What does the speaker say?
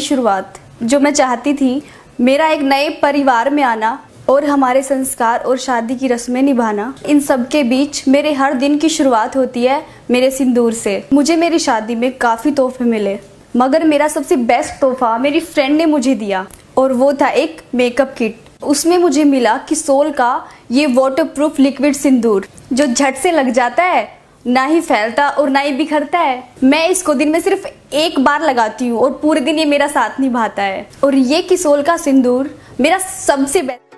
शुरुआत जो मैं चाहती थी, मेरा एक नए परिवार में आना और हमारे संस्कार और शादी की रस्में निभाना, इन सब के बीच मेरे हर दिन की शुरुआत होती है मेरे सिंदूर से। मुझे मेरी शादी में काफ़ी तोहफे मिले, मगर मेरा सबसे बेस्ट तोहफा मेरी फ्रेंड ने मुझे दिया और वो था एक मेकअप किट। उसमें मुझे मिला keysol का ये वाटरप्रूफ लिक्विड सिंदूर जो झट से लग जाता है, ना ही फैलता और ना ही बिखरता है। मैं इसको दिन में सिर्फ एक बार लगाती हूँ और पूरे दिन ये मेरा साथ निभाता है। और ये keysol का सिंदूर मेरा सबसे बेस्ट